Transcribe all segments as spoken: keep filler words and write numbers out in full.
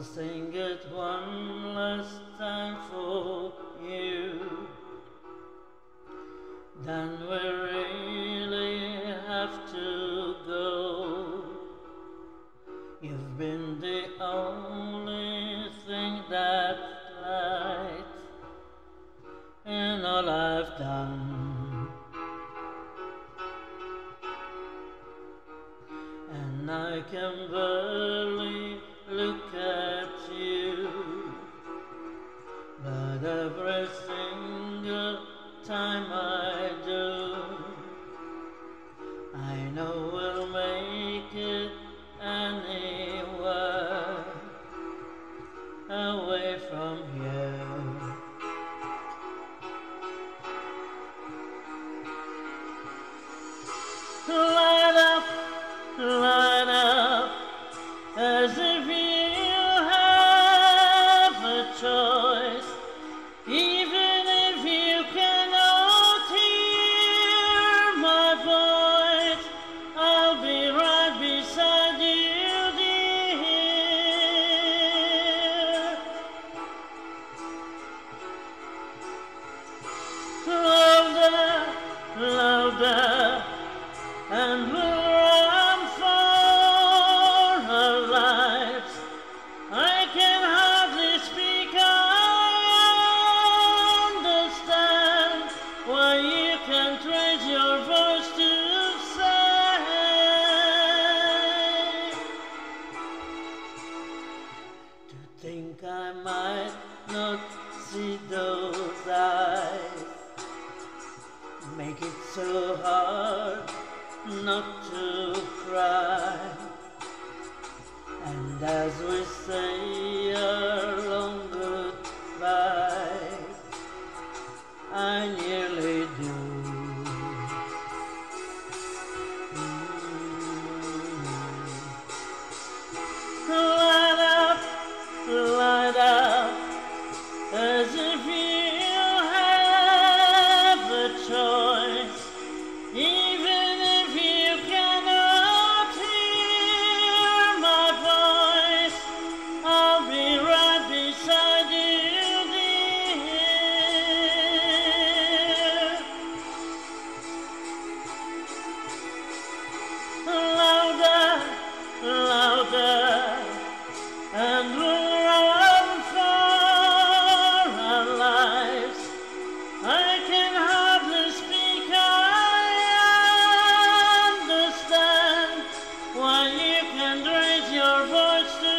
sing it one last time for you. Then we really have to go. You've been the only thing that's light in all I've done, and I can barely look at you, but every single time I do, I know we'll make it anywhere away from here. Light up, light up, as if you have a choice, even if you cannot hear my voice, I'll be right beside you, dear. Louder, louder, and we'll run for our lives. I can hardly speak, I understand why you can't raise your voice to say. To think I might not see those eyes make it so hard not to cry. And as we say our long goodbye, I nearly do. Mm. Light up, light up, as if you have a choice, even if you cannot hear my voice, I'll be right beside you, dear. Louder, louder, and we'll run for our lives. I can hardly speak, I understand why you can't raise your voice to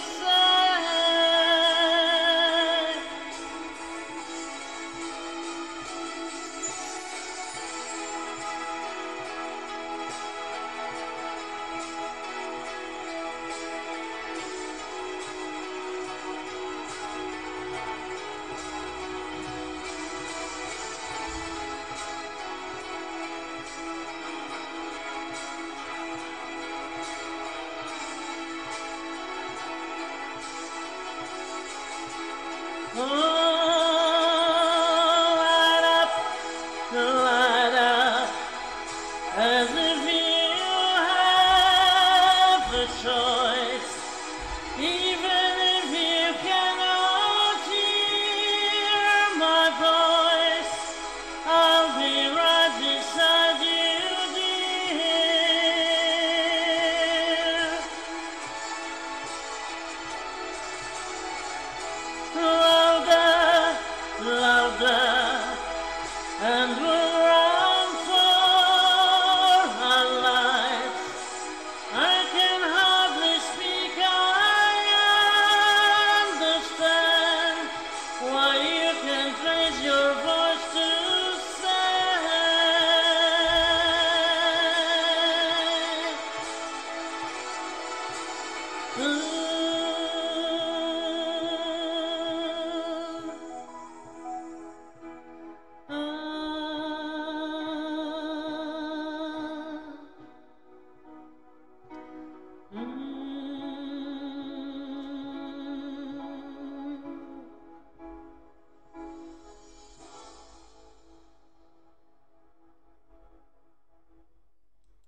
oh, light up, light up, as if you have a choice, even if you cannot hear my voice, I'll be right beside you, dear. Louder, louder, and we'll run for our lives. I can hardly speak, I understand why you can't raise your